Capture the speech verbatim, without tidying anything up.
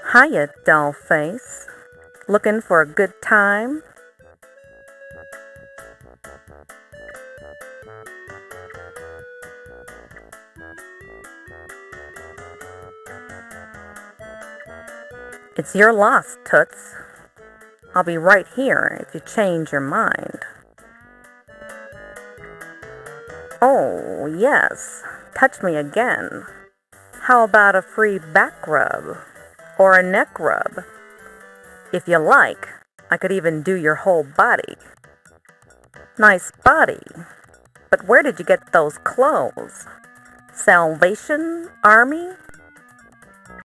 Hiya, doll face. Looking for a good time? It's your loss, Toots. I'll be right here if you change your mind. Oh, yes. Touch me again. How about a free back rub? Or a neck rub? If you like, I could even do your whole body. Nice body. But where did you get those clothes? Salvation Army?